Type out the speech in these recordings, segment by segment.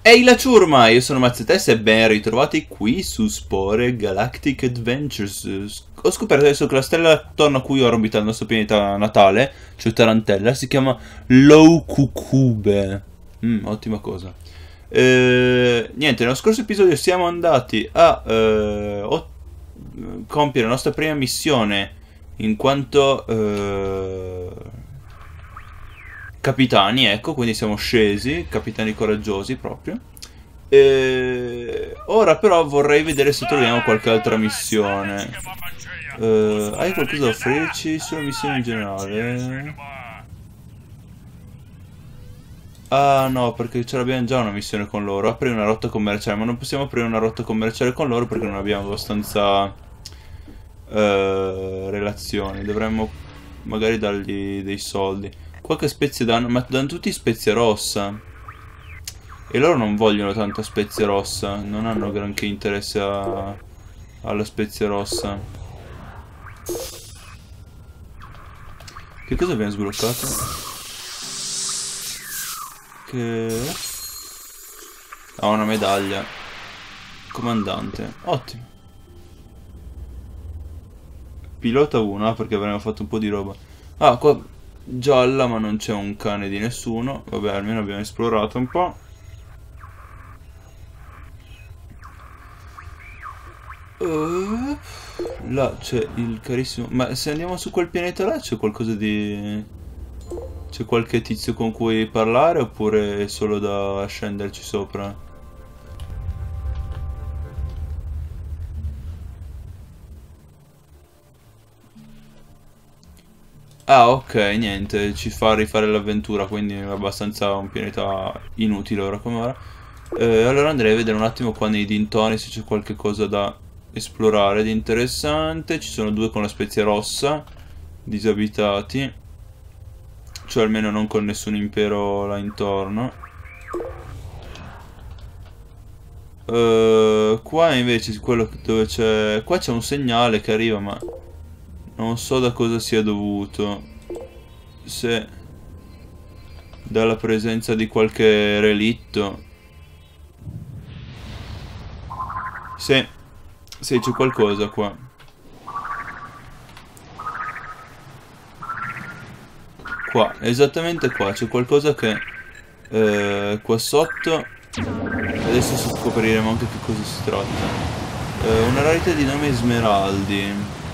Ehi la ciurma, io sono Mazzetes e ben ritrovati qui su Spore Galactic Adventures. Ho scoperto adesso che la stella attorno a cui orbita il nostro pianeta natale, cioè Tarantella, si chiama Loukoukube. Ottima cosa. Niente, nello scorso episodio siamo andati a compiere la nostra prima missione in quanto capitani, ecco, quindi siamo scesi, capitani coraggiosi proprio. Ora però vorrei vedere se troviamo qualche altra missione. Hai qualcosa da offrirci sulla missione in generale? Ah no, perché ce l'abbiamo già una missione con loro. Aprire una rotta commerciale, ma non possiamo aprire una rotta commerciale con loro perché non abbiamo abbastanza relazioni. Dovremmo magari dargli dei soldi. Qualche spezia danno, ma danno tutti spezia rossa. E loro non vogliono tanta spezia rossa, non hanno granché interesse alla spezia rossa. Che cosa abbiamo sbloccato? Che... Ah, una medaglia. Comandante, ottimo. Pilota 1, perché avremmo fatto un po' di roba. Ah, qua gialla, ma non c'è un cane di nessuno. Vabbè, almeno abbiamo esplorato un po'. Là c'è il carissimo... Ma se andiamo su quel pianeta là c'è qualcosa di... C'è qualche tizio con cui parlare oppure è solo da scenderci sopra? Ah, ok, niente, ci fa rifare l'avventura, quindi è abbastanza un pianeta inutile ora come ora. Allora andrei a vedere un attimo qua nei dintorni se c'è qualche cosa da esplorare di interessante. Ci sono due con la spezia rossa, disabitati, cioè almeno non con nessun impero là intorno. Qua invece quello dove c'è... Qua c'è un segnale che arriva, ma non so da cosa sia dovuto. Se dalla presenza di qualche relitto. Sì, sì, c'è qualcosa qua. Qua, esattamente qua, c'è qualcosa che qua sotto. Adesso scopriremo anche che cosa si tratta. Una rarità di nome Smeraldi.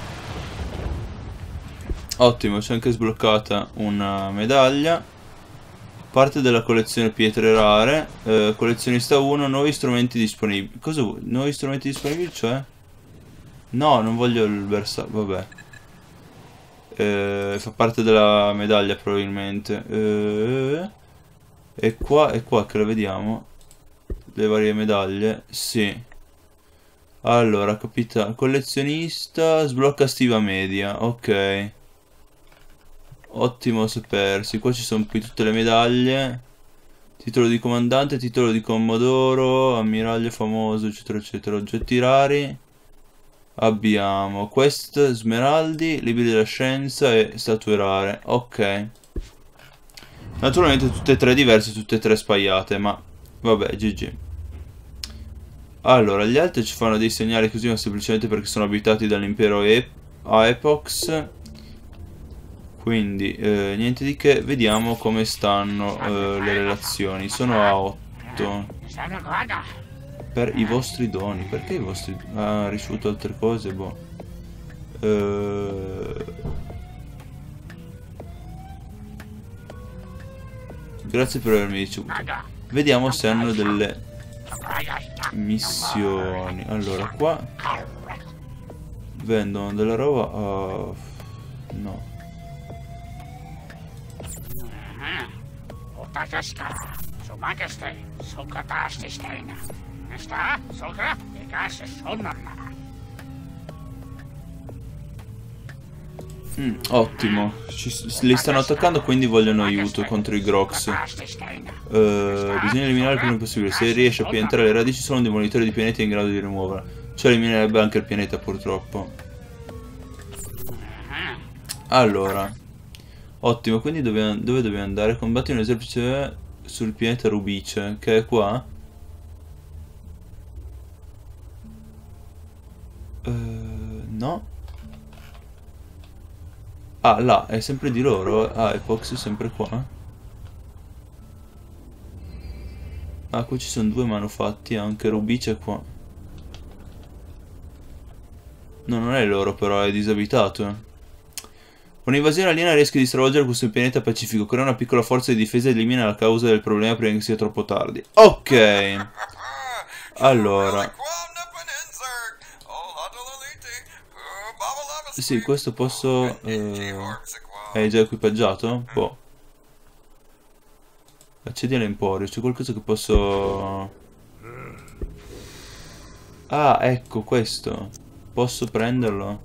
Ottimo, c'è anche sbloccata una medaglia. Parte della collezione pietre rare. Collezionista 1, nuovi strumenti disponibili. Cosa vuoi? Nuovi strumenti disponibili, cioè? No, non voglio il bersaglio, vabbè. Fa parte della medaglia probabilmente. È qua che la vediamo. Le varie medaglie. Sì. Allora, collezionista, sblocca stiva media. Ok. Ottimo sapersi. Qua ci sono qui tutte le medaglie. Titolo di comandante, titolo di commodoro, ammiraglio famoso, eccetera, eccetera. Oggetti rari. Abbiamo quest, smeraldi, libri della scienza e statue rare. Ok. Naturalmente tutte e tre diverse, tutte e tre spaiate, ma vabbè, GG. Allora, gli altri ci fanno dei segnali così, ma semplicemente perché sono abitati dall'impero Aepox. Quindi, niente di che, vediamo come stanno le relazioni. Sono a 8. Per i vostri doni, perché i vostri... Ah, ha ricevuto altre cose, boh. Grazie per avermi ricevuto. Vediamo se hanno delle missioni. Allora, qua vendono della roba. No. Ottimo. Li stanno attaccando, quindi vogliono aiuto contro i Grox. Bisogna eliminare il prima possibile. Se riesce a piantare le radici solo un demolitore di pianeti è in grado di rimuoverla. Cioè eliminerebbe anche il pianeta, purtroppo. Allora, ottimo, quindi dove dobbiamo andare? Combatti un esercito sul pianeta Rubice, che è qua. No. Ah, là, è sempre di loro? Ah, Epox è sempre qua. Ah, qui ci sono due manufatti, anche Ruby c'è qua. No, non è loro però, è disabitato. Un'invasione aliena rischia di stravolgere questo pianeta pacifico. Crea una piccola forza di difesa e elimina la causa del problema prima che sia troppo tardi. Ok. Allora. Sì, questo posso... è già equipaggiato? Boh. Accedi all'emporio. C'è qualcosa che posso... Ah, ecco questo. Posso prenderlo?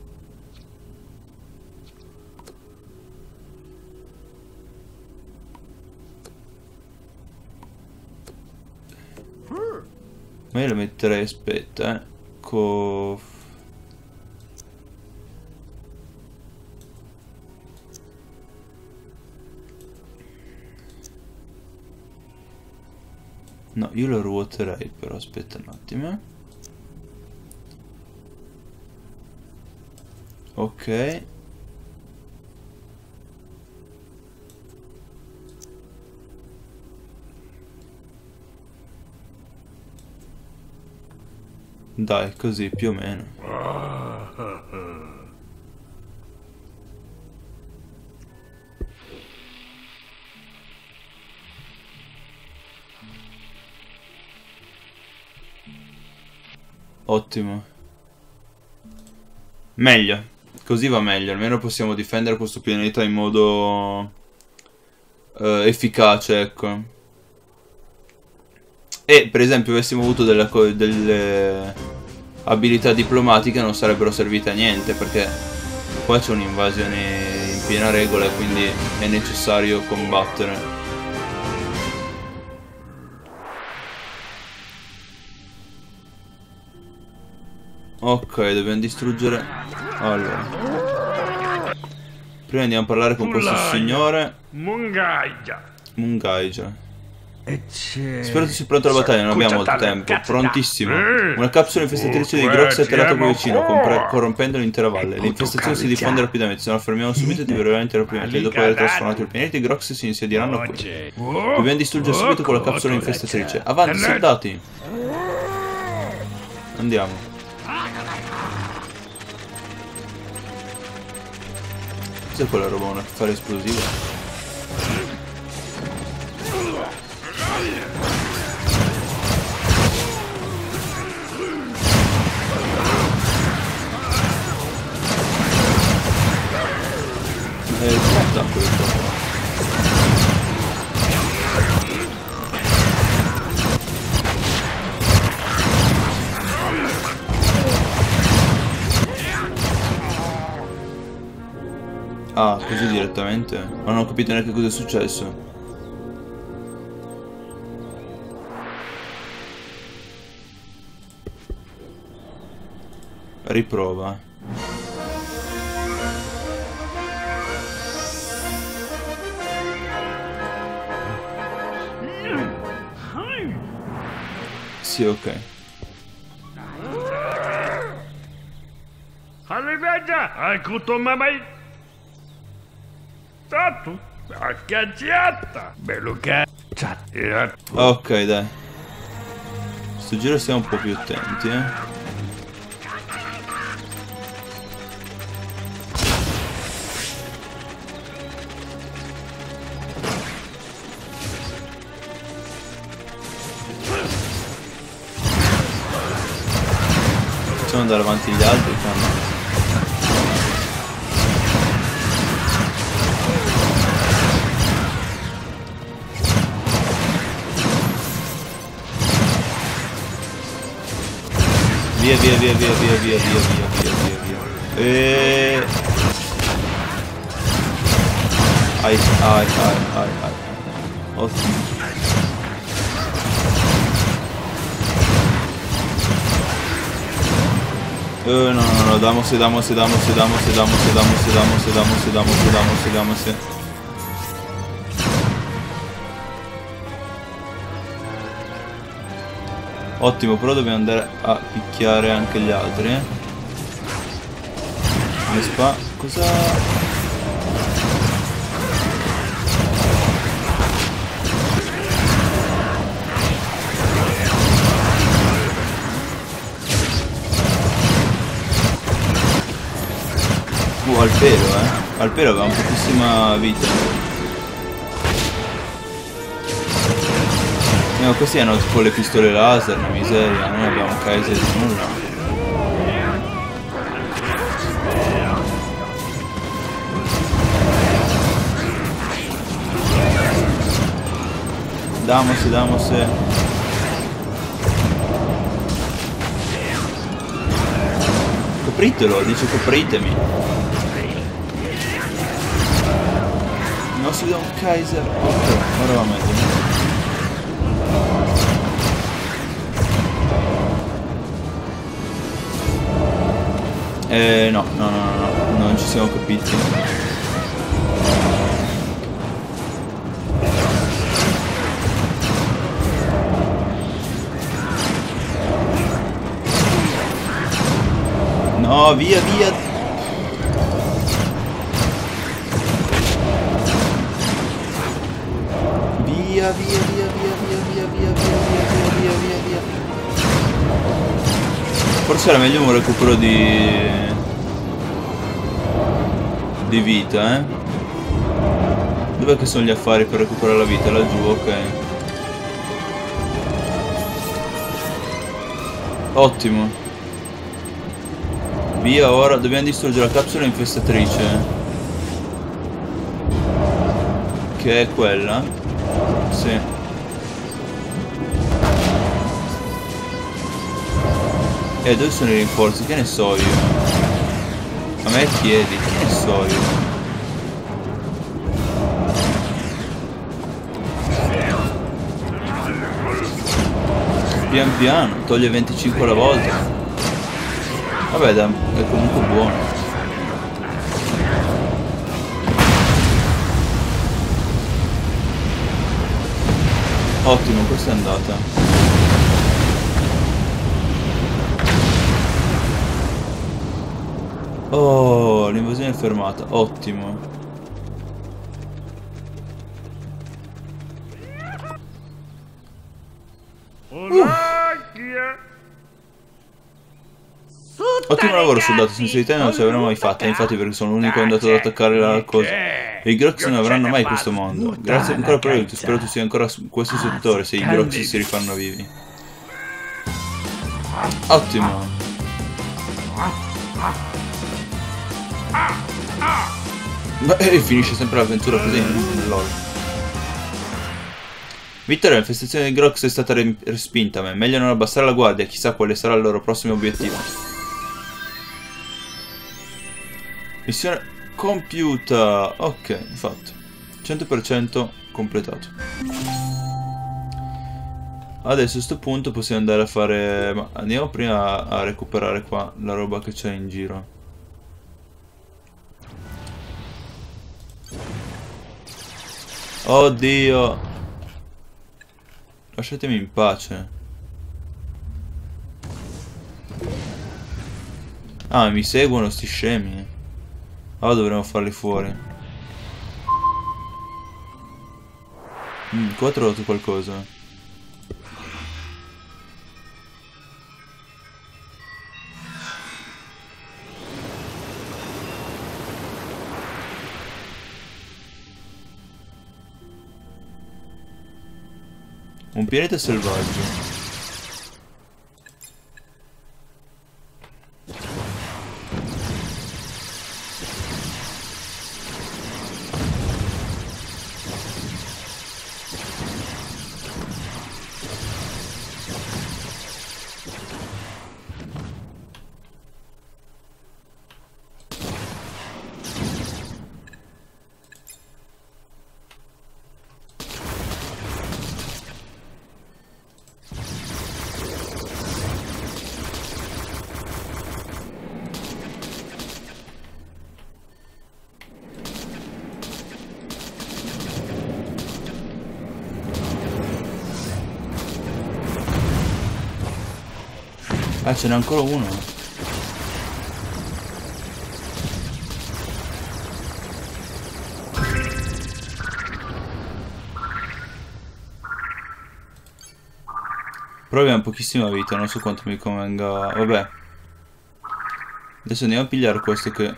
Ma io lo metterei, aspetta, No, io lo ruoterei, però aspetta un attimo. Ok. Dai, così più o meno. Ottimo. Meglio. Così va meglio. Almeno possiamo difendere questo pianeta in modo efficace, ecco. E per esempio avessimo avuto delle abilità diplomatiche non sarebbero servite a niente, perché qua c'è un'invasione in piena regola e quindi è necessario combattere. Ok, dobbiamo distruggere. Allora, prima andiamo a parlare con questo signore Mungaija. Spero tu sia pronto alla battaglia, non abbiamo molto tempo. Prontissimo. Una capsula infestatrice di Grox è atterrata qui vicino, corrompendo l'intera valle. L'infestazione si diffonde rapidamente, se non la fermiamo subito diverrà l'intero pianeta. E dopo aver trasformato il pianeta, i Grox si insedieranno qui. Dobbiamo distruggere subito con la capsula infestatrice. Avanti, soldati! Andiamo. Cos'è quella roba? Un affare esplosivo? Ah, così direttamente? Non ho capito neanche cosa è successo. Riprova. Sì, ok. Arrivederci, aiuto mamma. Tanto, a cacciata. Bello cacciata. Ok, dai. Sto giro stiamo un po' più attenti, eh. Facciamo andare avanti gli altri, fanno. Via. Ai. Ottimo. No, damos. Ottimo, però dobbiamo andare a picchiare anche gli altri, eh. Le spa... cosa... al pelo, al pelo aveva pochissima vita. No, questi hanno tipo le pistole laser, una miseria, noi abbiamo Kaiser di nulla. Damose. Copritelo, dice copritemi. Non si da un Kaiser. Ok, ora va meglio. No, non ci siamo capiti. No, via. Via. Forse era meglio un recupero di vita, eh? Dov'è che sono gli affari per recuperare la vita? Laggiù, ok. Ottimo. Via ora, dobbiamo distruggere la capsula infestatrice. Che è quella? Sì. E dove sono i rinforzi? Che ne so io? A me chiedi, che ne so io? Pian piano, toglie 25 alla volta. Vabbè, dai, è comunque buono. Ottimo, questa è andata. Oh, l'invasione è fermata, ottimo. Ottimo lavoro soldato, senza di te non ce l'avremmo mai fatta, infatti perché sono l'unico andato ad attaccare la cosa. E i Grox non avranno mai questo mondo. Grazie ancora per l'aiuto, spero tu sia ancora su questo settore se i Grox si rifanno vivi. Ottimo. Beh, finisce sempre l'avventura così, lol. Vittoria, l'infestazione dei Grox è stata respinta, ma è meglio non abbassare la guardia, chissà quale sarà il loro prossimo obiettivo. Missione compiuta. Ok, fatto. 100% completato. Adesso a sto punto possiamo andare a fare... Ma andiamo prima a recuperare qua la roba che c'è in giro. Oddio. Lasciatemi in pace. Ah, mi seguono sti scemi. Allora dovremmo farli fuori. Qua ho trovato qualcosa. Un pianeta selvaggio. Ah, ce n'è ancora uno. Però abbiamo pochissima vita, non so quanto mi convenga. Vabbè. Adesso andiamo a pigliare questo che...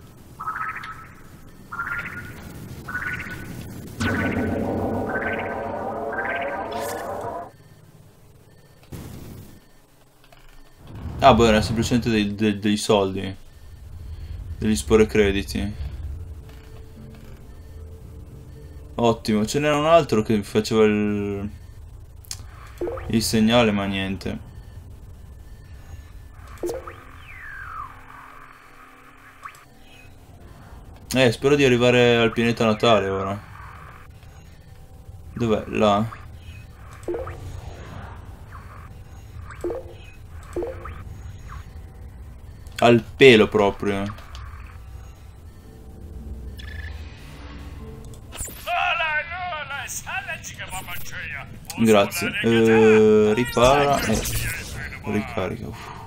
Ah, boh, era semplicemente dei soldi. Degli spore crediti. Ottimo, ce n'era un altro che faceva il segnale, ma niente. Spero di arrivare al pianeta natale ora. Dov'è? Là. Al pelo proprio. Grazie. Ripara e ricarica.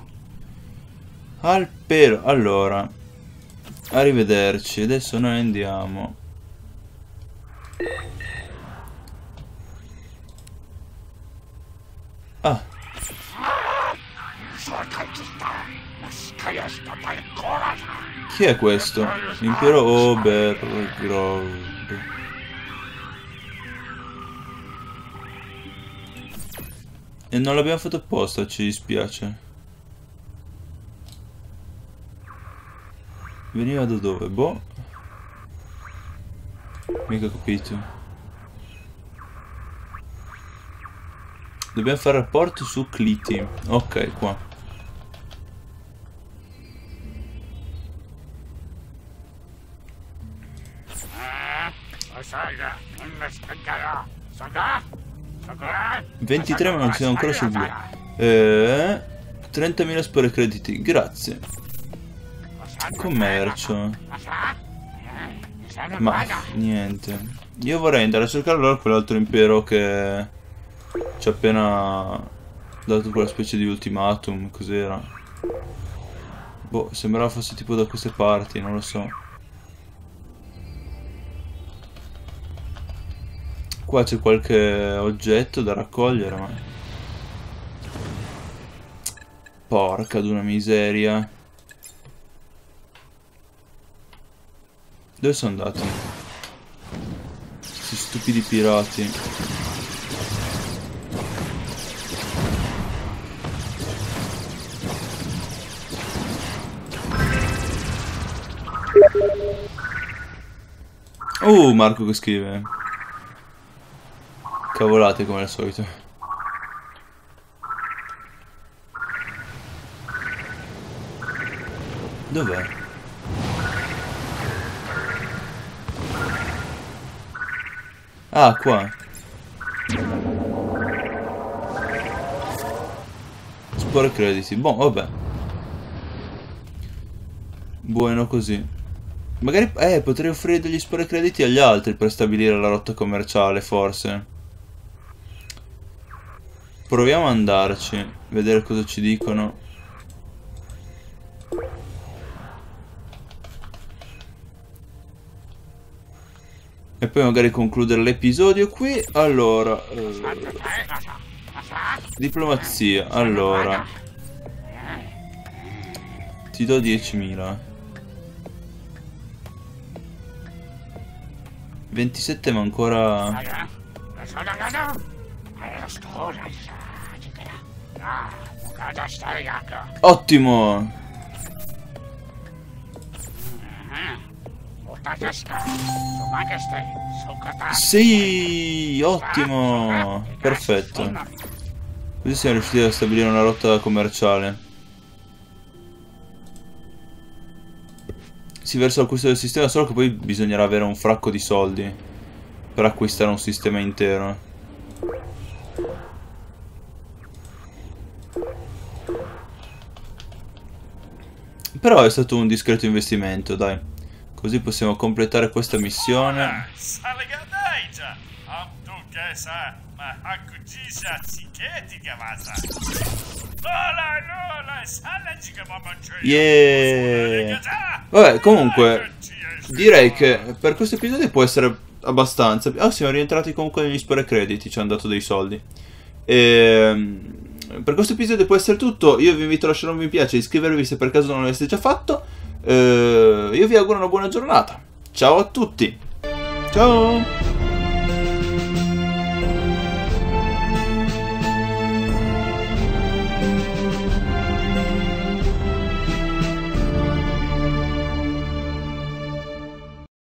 Al pelo. Allora, arrivederci. Adesso noi andiamo. Ah. Chi è questo? L'impero Obergrove. E non l'abbiamo fatto apposta, ci dispiace. Veniva da dove? Boh. Mica capito. Dobbiamo fare rapporto su Cliti. Ok, qua. $23 ma non siamo ancora sul blu. 30.000 spore crediti, grazie. Commercio. Ma niente. Io vorrei andare a cercare allora quell'altro impero che ci ha appena dato quella specie di ultimatum. Cos'era? Boh, sembrava fosse tipo da queste parti, non lo so. Qua c'è qualche oggetto da raccogliere, ma... Porca d'una miseria. Dove sono andati? Questi stupidi pirati. Marco che scrive. Cavolate come al solito. Dov'è? Ah, qua. Spore crediti. Boh, vabbè. Buono così. Magari, potrei offrire degli spore crediti agli altri per stabilire la rotta commerciale, forse. Proviamo ad andarci, vedere cosa ci dicono. E poi magari concludere l'episodio qui. Allora, diplomazia. Allora, ti do 10.000. 27 ma ancora... Ottimo! Sì, ottimo! Perfetto. Così siamo riusciti a stabilire una rotta commerciale. Si verso l'acquisto del sistema, solo che poi bisognerà avere un fracco di soldi per acquistare un sistema intero. Però è stato un discreto investimento, dai. Così possiamo completare questa missione. Yeah! Vabbè, comunque, direi che per questo episodio può essere abbastanza. Siamo rientrati comunque negli spore crediti, ci hanno dato dei soldi. per questo episodio può essere tutto. Io vi invito a lasciare un mi piace, iscrivervi se per caso non l'aveste già fatto. Io vi auguro una buona giornata. Ciao a tutti. Ciao.